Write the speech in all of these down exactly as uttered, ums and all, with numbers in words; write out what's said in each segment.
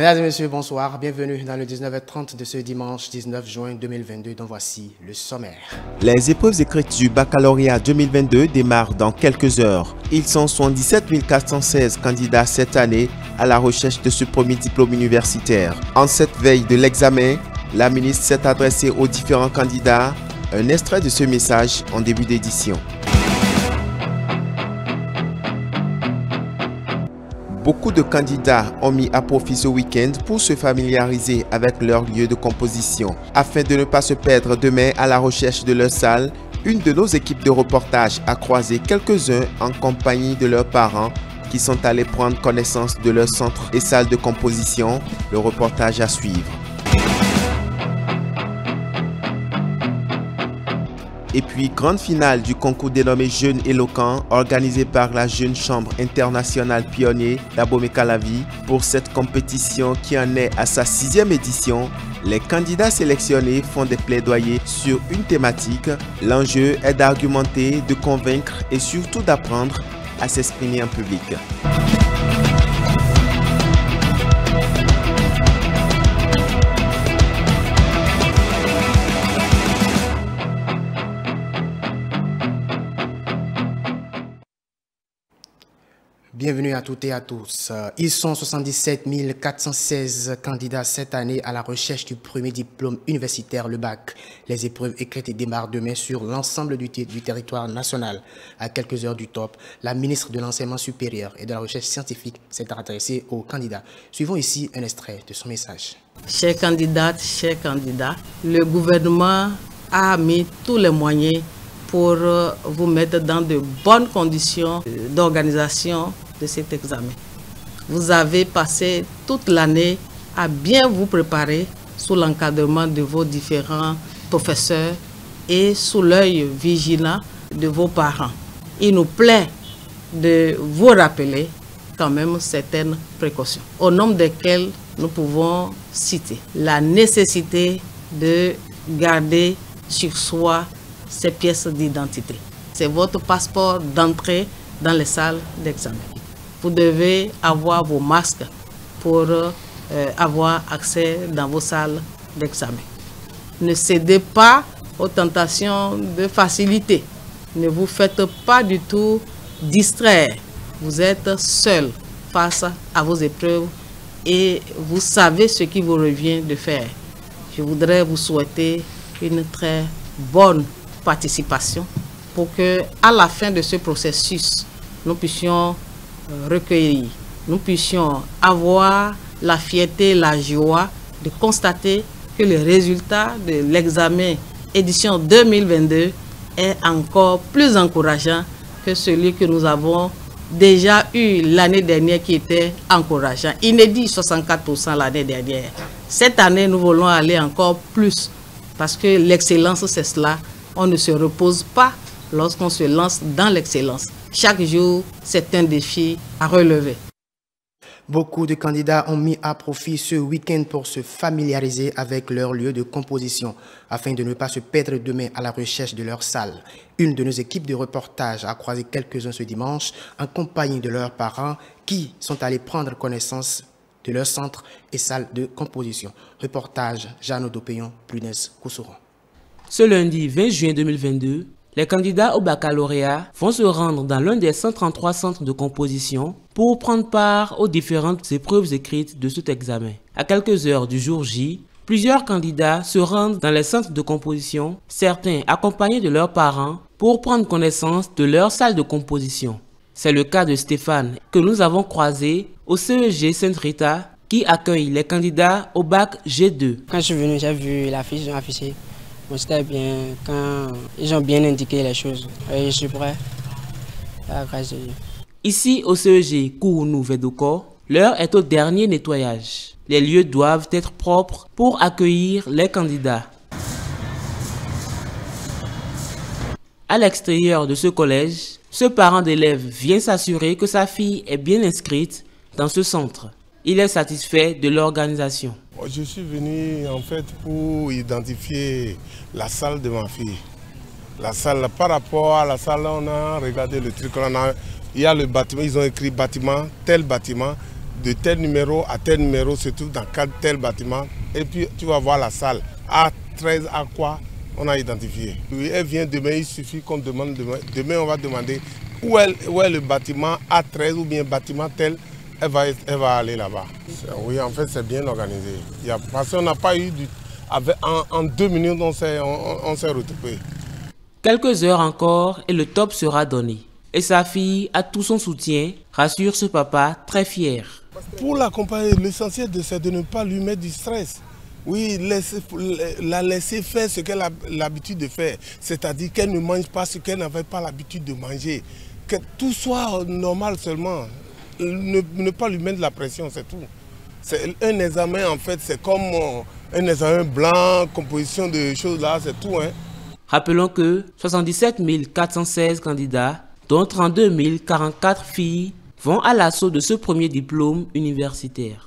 Mesdames et messieurs, bonsoir. Bienvenue dans le dix-neuf heures trente de ce dimanche dix-neuf juin deux mille vingt-deux, dont voici le sommaire. Les épreuves écrites du baccalauréat deux mille vingt-deux démarrent dans quelques heures. Ils sont soixante-dix-sept mille quatre cent seize candidats cette année à la recherche de ce premier diplôme universitaire. En cette veille de l'examen, la ministre s'est adressée aux différents candidats. Un extrait de ce message en début d'édition. Beaucoup de candidats ont mis à profit ce week-end pour se familiariser avec leur lieu de composition. Afin de ne pas se perdre demain à la recherche de leur salle, une de nos équipes de reportage a croisé quelques-uns en compagnie de leurs parents qui sont allés prendre connaissance de leur centre et salle de composition. Le reportage à suivre. Et puis, grande finale du concours dénommé Jeunes Éloquents, organisé par la Jeune Chambre Internationale Pionnier d'Abomey-Calavi. Pour cette compétition qui en est à sa sixième édition, les candidats sélectionnés font des plaidoyers sur une thématique. L'enjeu est d'argumenter, de convaincre et surtout d'apprendre à s'exprimer en public. Bienvenue à toutes et à tous. Ils sont soixante-dix-sept mille quatre cent seize candidats cette année à la recherche du premier diplôme universitaire, le bac. Les épreuves écrites démarrent demain sur l'ensemble du, du territoire national. À quelques heures du top, la ministre de l'Enseignement supérieur et de la Recherche scientifique s'est adressée aux candidats. Suivons ici un extrait de son message. Chers candidates, chers candidats, le gouvernement a mis tous les moyens pour vous mettre dans de bonnes conditions d'organisation de cet examen. Vous avez passé toute l'année à bien vous préparer sous l'encadrement de vos différents professeurs et sous l'œil vigilant de vos parents. Il nous plaît de vous rappeler quand même certaines précautions, au nombre desquelles nous pouvons citer la nécessité de garder sur soi ces pièces d'identité. C'est votre passeport d'entrée dans les salles d'examen. Vous devez avoir vos masques pour euh, avoir accès dans vos salles d'examen. Ne cédez pas aux tentations de facilité. Ne vous faites pas du tout distraire. Vous êtes seul face à vos épreuves et vous savez ce qui vous revient de faire. Je voudrais vous souhaiter une très bonne participation pour que, à la fin de ce processus, nous puissions recueillir, nous puissions avoir la fierté, la joie de constater que le résultat de l'examen édition deux mille vingt-deux est encore plus encourageant que celui que nous avons déjà eu l'année dernière qui était encourageant. Inédit soixante-quatre pour cent l'année dernière. Cette année, nous voulons aller encore plus parce que l'excellence, c'est cela. On ne se repose pas lorsqu'on se lance dans l'excellence. Chaque jour, c'est un défi à relever. Beaucoup de candidats ont mis à profit ce week-end pour se familiariser avec leur lieu de composition, afin de ne pas se perdre demain à la recherche de leur salle. Une de nos équipes de reportage a croisé quelques-uns ce dimanche en compagnie de leurs parents qui sont allés prendre connaissance de leur centre et salle de composition. Reportage Jeanne Odopeyon, Prunès Koussouron. Ce lundi vingt juin deux mille vingt-deux, les candidats au baccalauréat vont se rendre dans l'un des cent trente-trois centres de composition pour prendre part aux différentes épreuves écrites de cet examen. À quelques heures du jour J, plusieurs candidats se rendent dans les centres de composition, certains accompagnés de leurs parents, pour prendre connaissance de leur salle de composition. C'est le cas de Stéphane, que nous avons croisé au C E G Sainte-Rita, qui accueille les candidats au bac G deux. Quand je suis venu, j'ai vu l'affiche, ils ont affiché. C'était bien quand ils ont bien indiqué les choses. Et je suis prêt. Ah, grâce à Dieu. Ici au C E G Kourounou-Védoko, l'heure est au dernier nettoyage. Les lieux doivent être propres pour accueillir les candidats. À l'extérieur de ce collège, ce parent d'élève vient s'assurer que sa fille est bien inscrite dans ce centre. Il est satisfait de l'organisation. Je suis venu en fait pour identifier la salle de ma fille. La salle, par rapport à la salle, on a regardé le truc. On a, il y a le bâtiment, ils ont écrit bâtiment, tel bâtiment. de tel numéro à tel numéro se trouve dans tel bâtiment. Et puis tu vas voir la salle. A treize, à quoi on a identifié. Oui, elle vient demain, il suffit qu'on demande demain. Demain, on va demander où est, où est le bâtiment A treize ou bien bâtiment tel. Elle va, elle va aller là-bas. Oui, en fait, c'est bien organisé. Il y a, parce qu'on n'a pas eu du... Avec, en, en deux minutes, on s'est on, on s'est retrouvés. Quelques heures encore et le top sera donné. Et sa fille a tout son soutien, rassure ce papa très fier. Pour l'accompagner, l'essentiel c'est de ne pas lui mettre du stress. Oui, laisser, la laisser faire ce qu'elle a l'habitude de faire. C'est-à-dire qu'elle ne mange pas ce qu'elle n'avait pas l'habitude de manger. Que tout soit normal seulement. Ne, ne pas lui mettre de la pression, c'est tout. C'est un examen, en fait, c'est comme un examen blanc, composition de choses là, c'est tout. Hein. Rappelons que soixante-dix-sept mille quatre cent seize candidats, dont trente-deux mille quarante-quatre filles, vont à l'assaut de ce premier diplôme universitaire.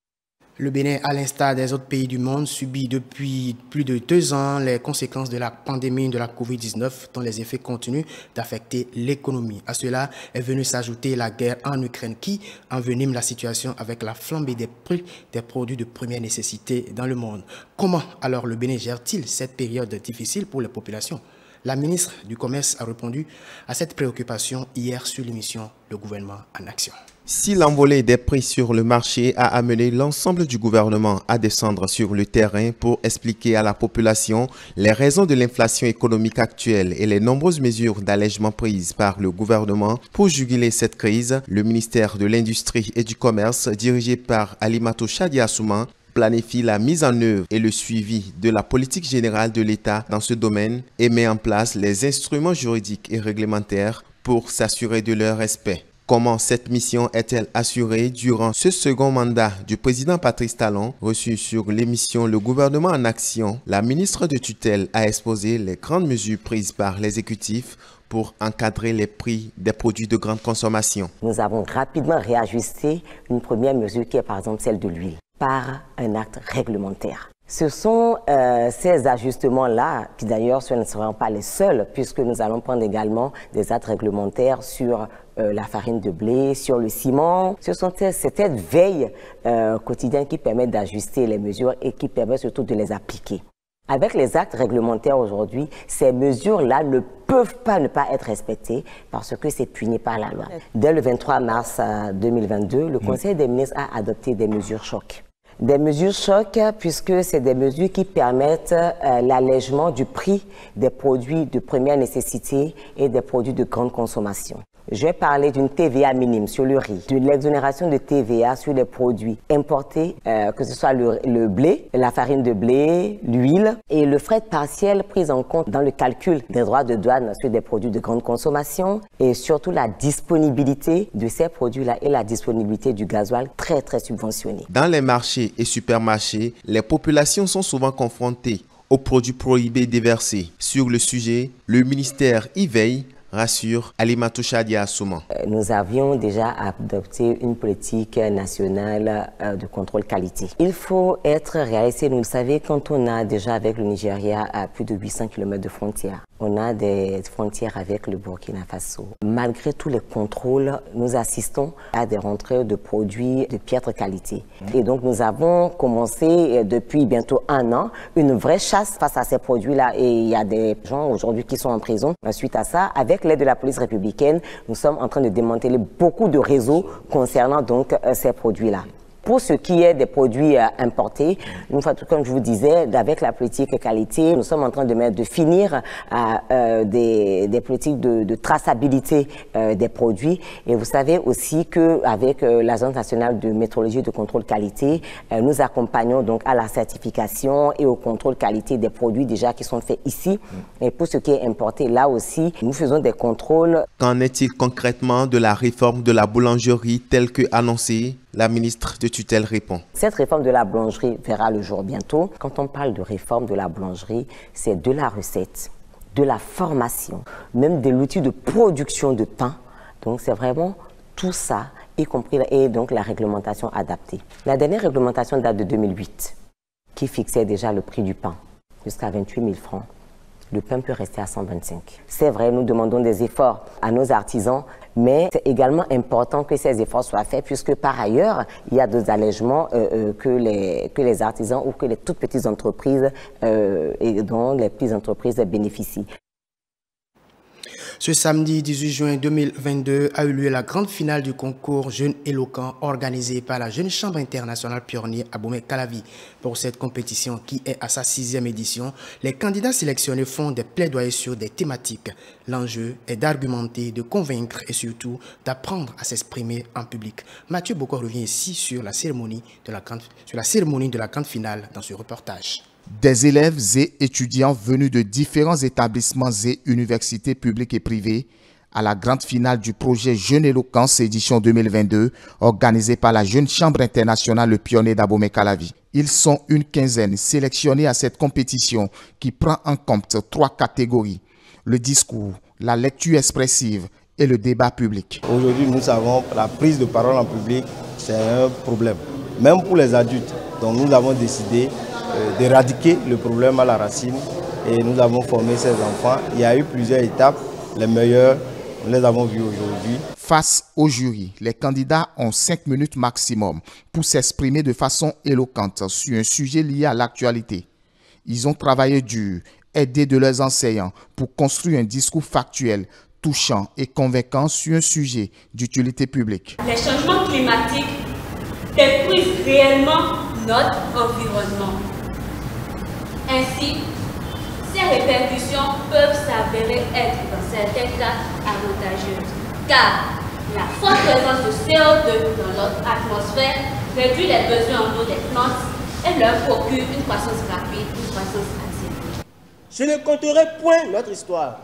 Le Bénin, à l'instar des autres pays du monde, subit depuis plus de deux ans les conséquences de la pandémie de la covid dix-neuf, dont les effets continuent d'affecter l'économie. À cela est venue s'ajouter la guerre en Ukraine qui envenime la situation avec la flambée des prix des produits de première nécessité dans le monde. Comment alors le Bénin gère-t-il cette période difficile pour les populations? La ministre du Commerce a répondu à cette préoccupation hier sur l'émission Le gouvernement en action. Si l'envolée des prix sur le marché a amené l'ensemble du gouvernement à descendre sur le terrain pour expliquer à la population les raisons de l'inflation économique actuelle et les nombreuses mesures d'allègement prises par le gouvernement pour juguler cette crise, le ministère de l'Industrie et du Commerce, dirigé par Alimato Chadia-Assouman, planifie la mise en œuvre et le suivi de la politique générale de l'État dans ce domaine et met en place les instruments juridiques et réglementaires pour s'assurer de leur respect. Comment cette mission est-elle assurée durant ce second mandat du président Patrice Talon? Reçu sur l'émission Le gouvernement en action, la ministre de tutelle a exposé les grandes mesures prises par l'exécutif pour encadrer les prix des produits de grande consommation. Nous avons rapidement réajusté une première mesure qui est par exemple celle de l'huile par un acte réglementaire. Ce sont euh, ces ajustements-là, qui d'ailleurs ce ne seront pas les seuls, puisque nous allons prendre également des actes réglementaires sur euh, la farine de blé, sur le ciment. Ce sont cette veille euh, quotidienne qui permet d'ajuster les mesures et qui permet surtout de les appliquer. Avec les actes réglementaires aujourd'hui, ces mesures-là ne peuvent pas ne pas être respectées parce que c'est puni par la loi. Dès le vingt-trois mars deux mille vingt-deux, le Conseil des ministres a adopté des mesures chocs. Des mesures chocs puisque c'est des mesures qui permettent euh, l'allègement du prix des produits de première nécessité et des produits de grande consommation. Je vais parler d'une T V A minime sur le riz, de l'exonération de T V A sur les produits importés, euh, que ce soit le, le blé, la farine de blé, l'huile et le fret partiel pris en compte dans le calcul des droits de douane sur des produits de grande consommation et surtout la disponibilité de ces produits-là et la disponibilité du gasoil très très subventionné. Dans les marchés et supermarchés, les populations sont souvent confrontées aux produits prohibés déversés. Sur le sujet, le ministère y veille, rassure Alimato Chadia-Assouman. Nous avions déjà adopté une politique nationale de contrôle qualité. Il faut être réaliste. Vous le savez, quand on a déjà avec le Nigeria à plus de huit cents kilomètres de frontières, on a des frontières avec le Burkina Faso. Malgré tous les contrôles, nous assistons à des rentrées de produits de piètre qualité. Et donc nous avons commencé depuis bientôt un an une vraie chasse face à ces produits-là. Et il y a des gens aujourd'hui qui sont en prison suite à ça. Avec l'aide de la police républicaine, nous sommes en train de démanteler beaucoup de réseaux concernant donc euh, ces produits-là. Pour ce qui est des produits euh, importés, une fois, comme je vous disais, avec la politique qualité, nous sommes en train de, mettre, de finir à, euh, des, des politiques de, de traçabilité euh, des produits. Et vous savez aussi qu'avec euh, l'Agence nationale de métrologie et de contrôle qualité, euh, nous accompagnons donc à la certification et au contrôle qualité des produits déjà qui sont faits ici. Et pour ce qui est importé, là aussi, nous faisons des contrôles. Qu'en est-il concrètement de la réforme de la boulangerie telle que annoncée? La ministre de tutelle répond. Cette réforme de la boulangerie verra le jour bientôt. Quand on parle de réforme de la boulangerie, c'est de la recette, de la formation, même de l'outil de production de pain. Donc c'est vraiment tout ça, y compris et donc la réglementation adaptée. La dernière réglementation date de deux mille huit, qui fixait déjà le prix du pain jusqu'à vingt-huit mille francs. Le pain peut rester à cent vingt-cinq. C'est vrai, nous demandons des efforts à nos artisans, mais c'est également important que ces efforts soient faits puisque par ailleurs, il y a des allègements euh, euh, que, les, que les artisans ou que les toutes petites entreprises euh, et dont les petites entreprises bénéficient. Ce samedi dix-huit juin deux mille vingt-deux a eu lieu la grande finale du concours Jeunes éloquents organisé par la Jeune Chambre internationale pionnier Abomey-Calavi. Pour cette compétition qui est à sa sixième édition, les candidats sélectionnés font des plaidoyers sur des thématiques. L'enjeu est d'argumenter, de convaincre et surtout d'apprendre à s'exprimer en public. Mathieu Boko revient ici sur la cérémonie de la grande, sur la cérémonie de la grande finale dans ce reportage. Des élèves et étudiants venus de différents établissements et universités publiques et privées à la grande finale du projet Jeunes Éloquence édition deux mille vingt-deux organisé par la Jeune Chambre internationale Le Pionnier d'Abomey-Calavi. Ils sont une quinzaine sélectionnés à cette compétition qui prend en compte trois catégories: le discours, la lecture expressive et le débat public. Aujourd'hui, nous savons que la prise de parole en public, c'est un problème, même pour les adultes. Donc nous avons décidé d'éradiquer le problème à la racine et nous avons formé ces enfants. Il y a eu plusieurs étapes, les meilleures, nous les avons vues aujourd'hui. Face au jury, les candidats ont cinq minutes maximum pour s'exprimer de façon éloquente sur un sujet lié à l'actualité. Ils ont travaillé dur, aidé de leurs enseignants pour construire un discours factuel, touchant et convaincant sur un sujet d'utilité publique. Les changements climatiques détruisent réellement notre environnement. Ainsi, ces répercussions peuvent s'avérer être dans certains cas avantageuses, car la forte présence de C O deux dans notre atmosphère réduit les besoins en eau des plantes et leur procure une croissance rapide, une croissance accélérée. Je ne conterai point notre histoire.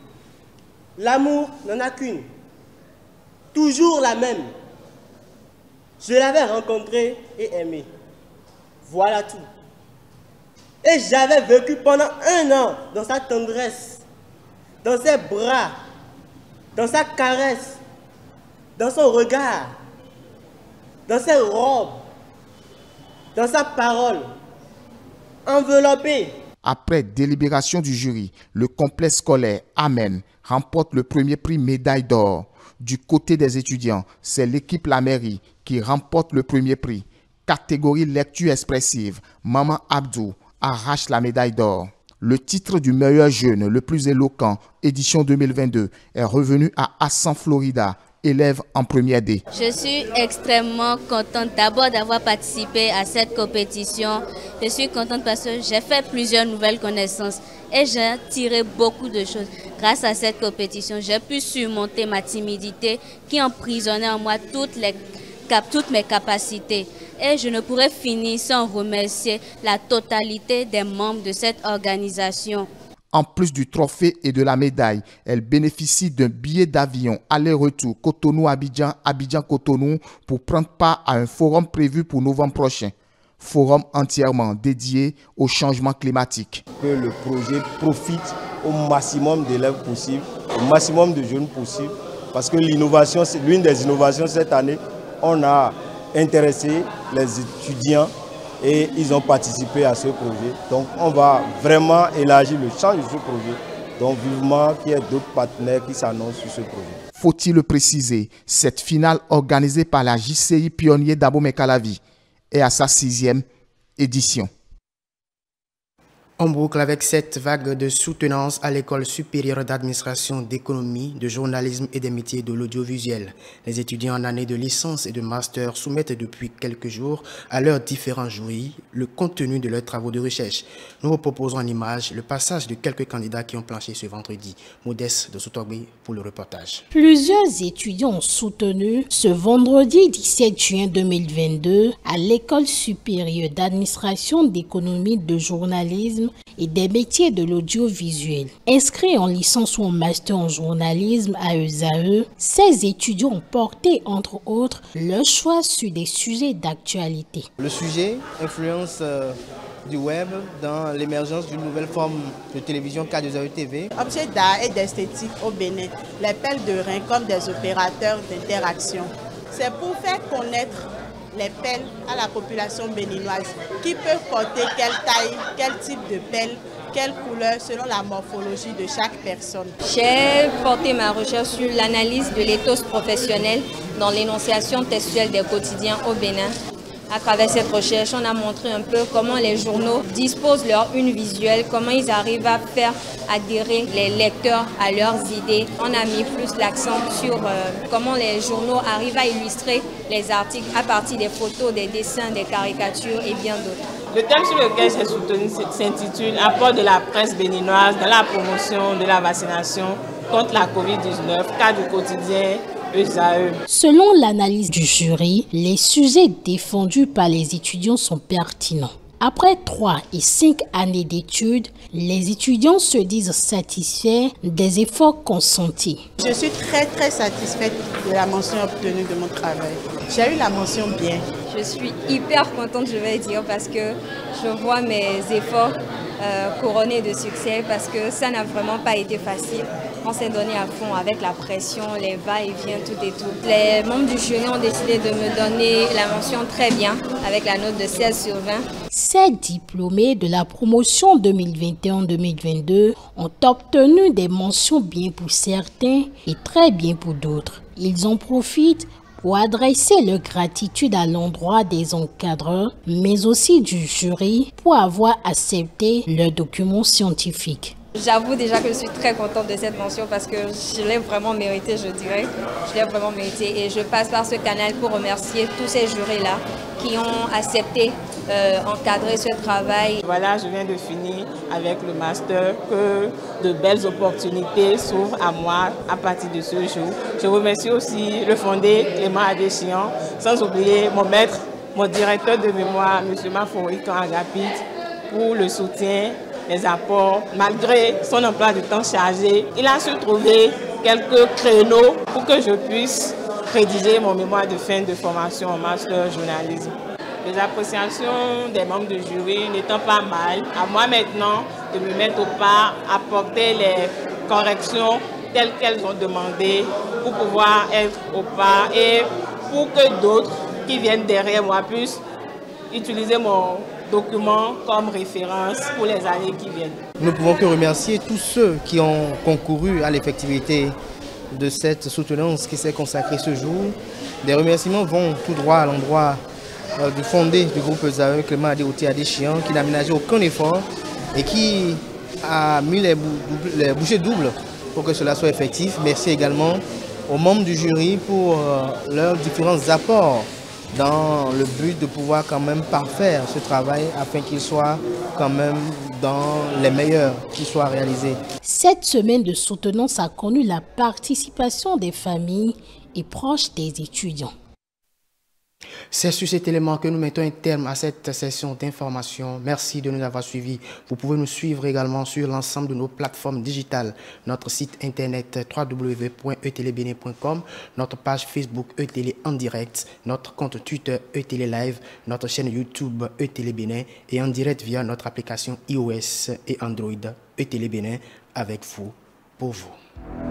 L'amour n'en a qu'une, toujours la même. Je l'avais rencontrée et aimée. Voilà tout. Et j'avais vécu pendant un an dans sa tendresse, dans ses bras, dans sa caresse, dans son regard, dans ses robes, dans sa parole, enveloppé. Après délibération du jury, le complexe scolaire Amen remporte le premier prix médaille d'or. Du côté des étudiants, c'est l'équipe La Mairie qui remporte le premier prix. Catégorie lecture expressive, Maman Abdou arrache la médaille d'or. Le titre du meilleur jeune le plus éloquent, édition deux mille vingt-deux, est revenu à Hassan Florida, élève en première D. Je suis extrêmement contente d'abord d'avoir participé à cette compétition. Je suis contente parce que j'ai fait plusieurs nouvelles connaissances et j'ai tiré beaucoup de choses. Grâce à cette compétition, j'ai pu surmonter ma timidité qui emprisonnait en moi toutes, les, toutes mes capacités. Et je ne pourrais finir sans remercier la totalité des membres de cette organisation. En plus du trophée et de la médaille, elle bénéficie d'un billet d'avion aller-retour Cotonou-Abidjan, Abidjan-Cotonou pour prendre part à un forum prévu pour novembre prochain. Forum entièrement dédié au changement climatique. Que le projet profite au maximum d'élèves possible, au maximum de jeunes possible, parce que l'innovation, c'est l'une des innovations cette année. On a intéressé les étudiants et ils ont participé à ce projet. Donc on va vraiment élargir le champ de ce projet. Donc vivement qu'il y ait d'autres partenaires qui s'annoncent sur ce projet. Faut-il le préciser, cette finale organisée par la J C I Pionnier d'Abomey-Calavi est à sa sixième édition. On boucle avec cette vague de soutenance à l'École supérieure d'administration, d'économie, de journalisme et des métiers de l'audiovisuel. Les étudiants en année de licence et de master soumettent depuis quelques jours à leurs différents jurys le contenu de leurs travaux de recherche. Nous vous proposons en image le passage de quelques candidats qui ont planché ce vendredi. Modeste de Soutogbe pour le reportage. Plusieurs étudiants ont soutenu ce vendredi dix-sept juin deux mille vingt-deux à l'École supérieure d'administration, d'économie, de journalisme et des métiers de l'audiovisuel. Inscrits en licence ou en master en journalisme à E S A E, ces étudiants ont porté entre autres leur choix sur des sujets d'actualité. Le sujet, influence euh, du web dans l'émergence d'une nouvelle forme de télévision K deux A E T V. Objets d'art et d'esthétique au Bénin, les pelles de rein comme des opérateurs d'interaction. C'est pour faire connaître les pelles à la population béninoise. Qui peut porter quelle taille, quel type de pelle, quelle couleur selon la morphologie de chaque personne. J'ai porté ma recherche sur l'analyse de l'éthos professionnel dans l'énonciation textuelle des quotidiens au Bénin. À travers cette recherche, on a montré un peu comment les journaux disposent leur une visuelle, comment ils arrivent à faire adhérer les lecteurs à leurs idées. On a mis plus l'accent sur euh, comment les journaux arrivent à illustrer les articles à partir des photos, des dessins, des caricatures et bien d'autres. Le thème sur lequel j'ai soutenu s'intitule « Apport de la presse béninoise dans la promotion de la vaccination contre la covid dix-neuf, cas du quotidien ». Selon l'analyse du jury, les sujets défendus par les étudiants sont pertinents. Après trois et cinq années d'études, les étudiants se disent satisfaits des efforts consentis. Je suis très très satisfaite de la mention obtenue de mon travail. J'ai eu la mention bien. Je suis hyper contente, je vais dire, parce que je vois mes efforts euh, couronnés de succès, parce que ça n'a vraiment pas été facile. On s'est donné à fond avec la pression, les va-et-vient, tout et tout. Les membres du jury ont décidé de me donner la mention très bien, avec la note de seize sur vingt. Ces diplômés de la promotion deux mille vingt et un deux mille vingt-deux ont obtenu des mentions bien pour certains et très bien pour d'autres. Ils en profitent pour adresser leur gratitude à l'endroit des encadreurs, mais aussi du jury pour avoir accepté leurs documents scientifiques. J'avoue déjà que je suis très contente de cette mention parce que je l'ai vraiment mérité, je dirais. Je l'ai vraiment mérité et je passe par ce canal pour remercier tous ces jurés-là qui ont accepté euh, encadrer ce travail. Voilà, je viens de finir avec le master, que de belles opportunités s'ouvrent à moi à partir de ce jour. Je remercie aussi le fondé Clément Adéchian, sans oublier mon maître, mon directeur de mémoire, M. Maforikan Agapit, pour le soutien, les apports. Malgré son emploi de temps chargé, il a su trouver quelques créneaux pour que je puisse rédiger mon mémoire de fin de formation en master journalisme. Les appréciations des membres du jury n'étant pas mal, à moi maintenant de me mettre au pas, apporter les corrections telles qu'elles ont demandé pour pouvoir être au pas et pour que d'autres qui viennent derrière moi puissent utiliser mon document comme référence pour les années qui viennent. Nous ne pouvons que remercier tous ceux qui ont concouru à l'effectivité de cette soutenance qui s'est consacrée ce jour. Des remerciements vont tout droit à l'endroit euh, du fondé du groupe Zahe, Clément Adéchian, qui n'a ménagé aucun effort et qui a mis les, bou les bouchées doubles pour que cela soit effectif. Merci également aux membres du jury pour euh, leurs différents apports dans le but de pouvoir quand même parfaire ce travail afin qu'il soit quand même dans les meilleurs qui soient réalisés. Cette semaine de soutenance a connu la participation des familles et proches des étudiants. C'est sur cet élément que nous mettons un terme à cette session d'information. Merci de nous avoir suivis. Vous pouvez nous suivre également sur l'ensemble de nos plateformes digitales. Notre site internet w w w point e télé bénin point com, notre page Facebook E-Télé en direct, notre compte Twitter E-Télé Live, notre chaîne YouTube E-Télé Bénin et en direct via notre application iOS et Android E-Télé Bénin avec vous, pour vous.